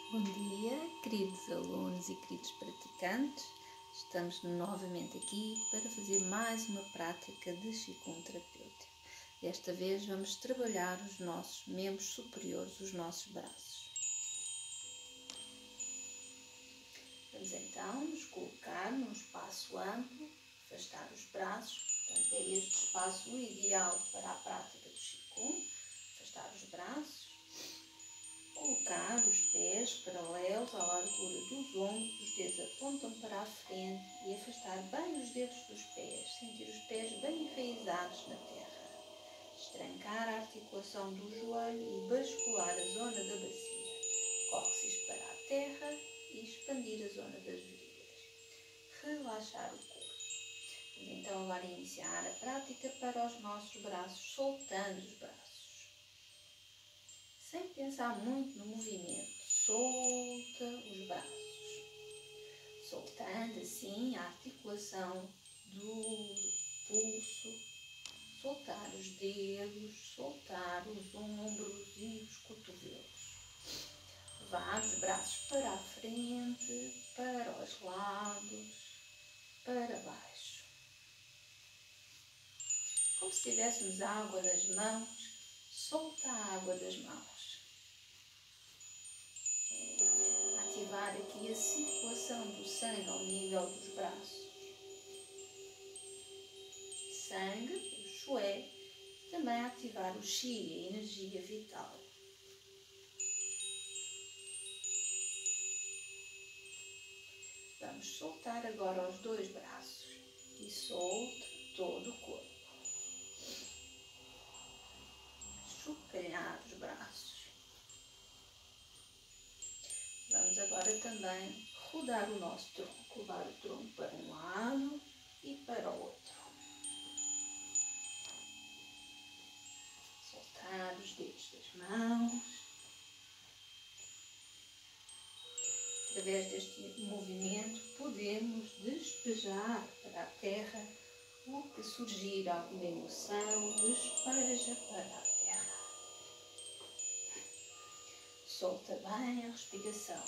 Bom dia, queridos alunos e queridos praticantes. Estamos novamente aqui para fazer mais uma prática de Qigong terapêutico. Desta vez vamos trabalhar os nossos membros superiores, os nossos braços. Vamos então nos colocar num espaço amplo, afastar os braços. Portanto, é este espaço o ideal para a prática do Qigong. Afastar os braços. Colocar os pés paralelos à largura dos ombros, os dedos apontam para a frente e afastar bem os dedos dos pés, sentir os pés bem enraizados na terra. Estrancar a articulação do joelho e bascular a zona da bacia, cóccix para a terra e expandir a zona das virilhas. Relaxar o corpo. Vamos então agora iniciar a prática para os nossos braços, soltando os braços. Sem pensar muito no movimento, solta os braços, soltando assim a articulação do pulso, soltar os dedos, soltar os ombros e os cotovelos. Levar os braços para a frente, para os lados, para baixo. Como se tivéssemos água nas mãos, solta a água das mãos. Ativar aqui a circulação do sangue ao nível dos braços. Sangue, o Shui, também ativar o Qi, a energia vital. Vamos soltar agora os dois braços e solte todo o corpo. Chocalhar os braços. Vamos agora também rodar o nosso tronco, levar o tronco para um lado e para o outro. Soltar os dedos das mãos. Através deste movimento podemos despejar para a terra o que surgir alguma emoção, despeja para a terra. Solta bem a respiração.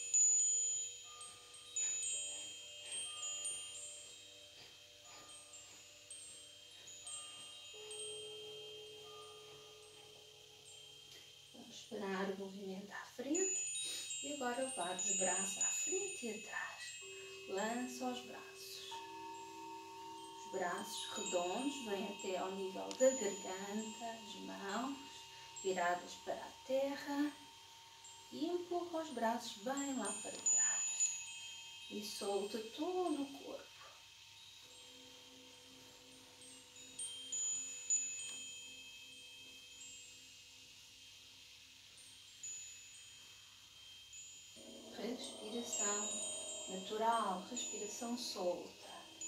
Vamos esperar o movimento à frente e agora levar os braços à frente e atrás. Lança os braços. Os braços redondos vêm até ao nível da garganta, as mãos viradas para a terra. E empurra os braços bem lá para trás. E solta todo o corpo. Respiração natural, respiração solta.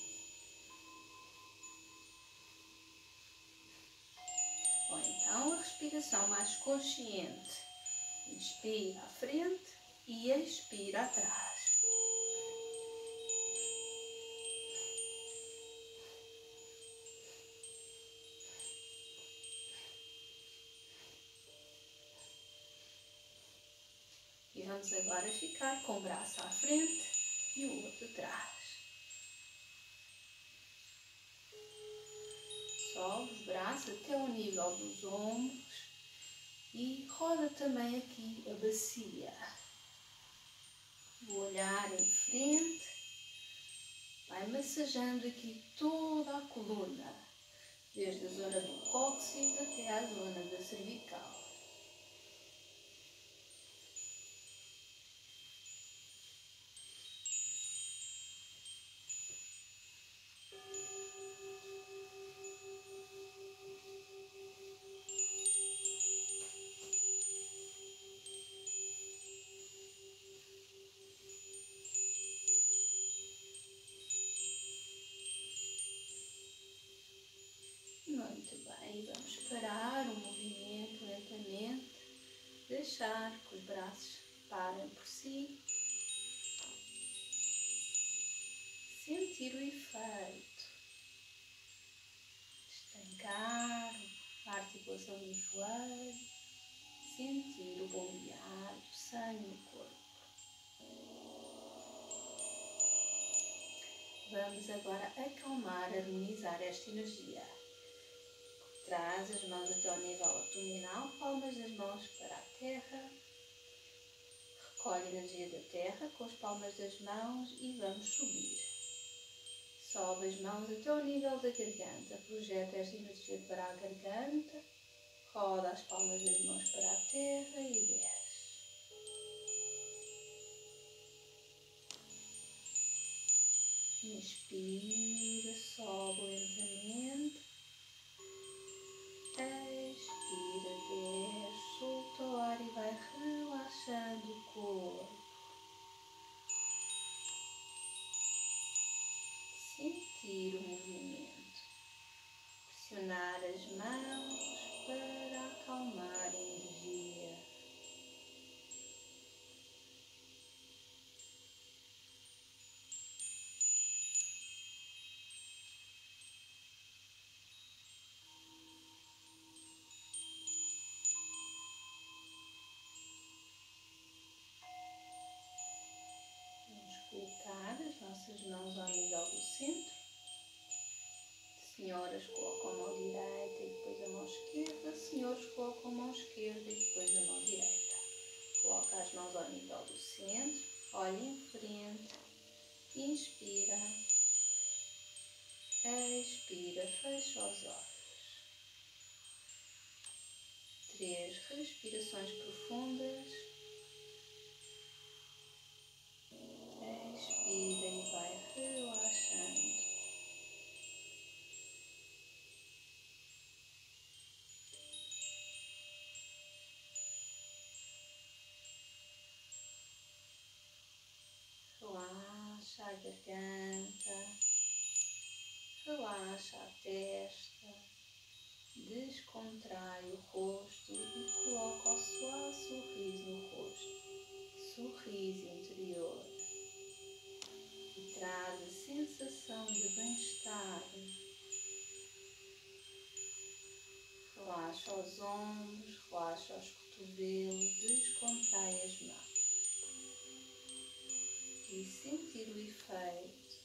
Ou então a respiração mais consciente. Inspira à frente e expira atrás. E vamos agora ficar com o braço à frente e o outro atrás. Sobe os braços até ao nível dos ombros e roda também aqui a bacia. O olhar em frente, vai massageando aqui toda a coluna, desde a zona do cóccix até à zona da cervical. Muito bem, vamos parar o movimento lentamente, deixar que os braços parem por si, sentir o efeito, estancar a articulação do joelho, sentir o bombear do sangue no corpo. Vamos agora acalmar, harmonizar esta energia. Traz as mãos até ao nível abdominal, palmas das mãos para a terra. Recolhe a energia da terra com as palmas das mãos e vamos subir. Sobe as mãos até ao nível da garganta, projeta esta energia para a garganta, roda as palmas das mãos para a terra e desce. Inspira, sobe lentamente. Expira, desce, solta o ar e vai relaxando o corpo. Sentir o movimento. Pressionar as mãos para acalmar a energia. Colocar as nossas mãos ao nível do centro. Senhoras colocam a mão direita e depois a mão esquerda. Senhores colocam a mão esquerda e depois a mão direita. Coloca as mãos ao nível do centro. Olha em frente. Inspira. Expira. Fecha os olhos. 3 respirações profundas. Expira e vai relaxando. Relaxa a garganta, relaxa a testa, descontrai o rosto e coloca o suave sorriso no rosto, sorriso interior. E traz a sensação de bem-estar. Relaxa os ombros, relaxa os cotovelos, descontrai as mãos. E sentir o efeito.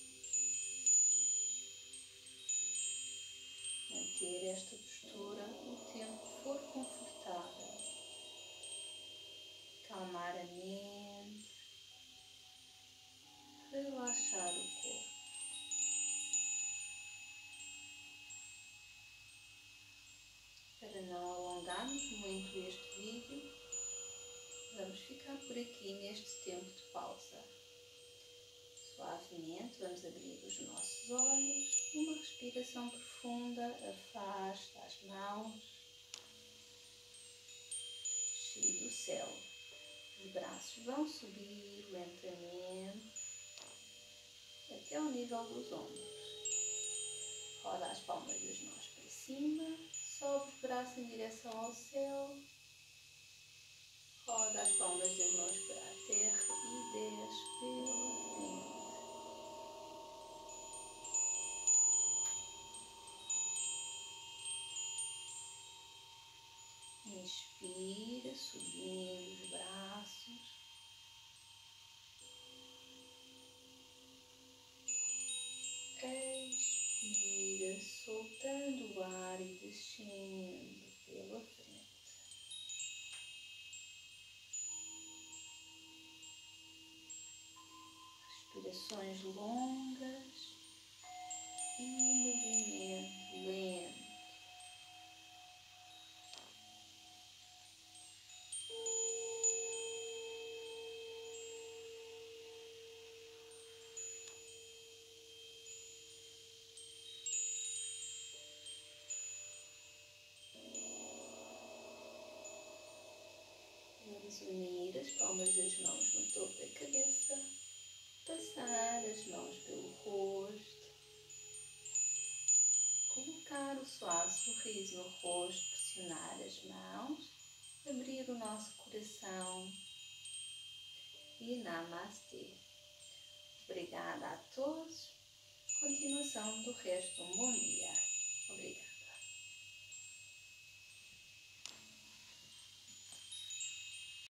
Manter esta postura o tempo que for confortável. Calmar a mente. Relaxar o corpo. Para não alongarmos muito este vídeo, vamos ficar por aqui neste tempo de pausa. Suavemente vamos abrir os nossos olhos, uma respiração profunda, afasta as mãos, desce do céu. Os braços vão subir lentamente até ao nível dos ombros. Roda as palmas das mãos para cima, sobe os braços em direção ao céu, roda as palmas das mãos para a terra e desce pela frente. Inspira, subindo os braços. Expira, soltando o ar e descendo pela frente. Respirações longas e movimento lento. Vamos unir as palmas das mãos no topo da cabeça, passar as mãos pelo rosto, colocar o suave sorriso no rosto, pressionar as mãos, abrir o nosso coração e Namastê. Obrigada a todos. Continuação do resto de um bom dia. Obrigada.